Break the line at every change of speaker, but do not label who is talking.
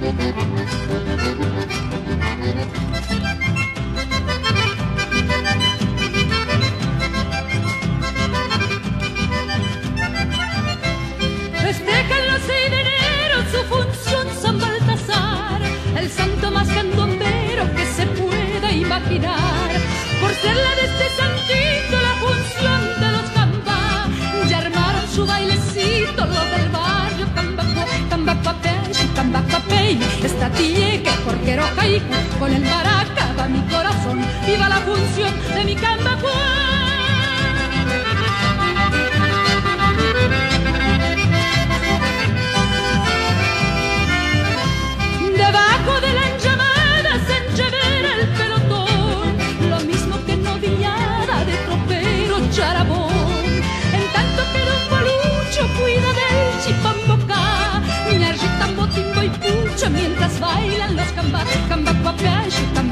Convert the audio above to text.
Festeja el 6 de enero su función San Baltasar, el santo más candombero que se pueda imaginar. Por ser la de este santito la función de los cambá, ya armaron su bailecito los del barrio Cambacuá, Cambacuapey, esta tía que porquero caí, con el maraca va mi corazón, viva la función de mi Cambacuá. Debajo de la enllamada se enchevera el pelotón, lo mismo que noviada de tropero charabón. En tanto que don Bolucho cuida del chipambocá, ñarrita, botimbo y pucho mientras bailan los cambá, Cambacuapey,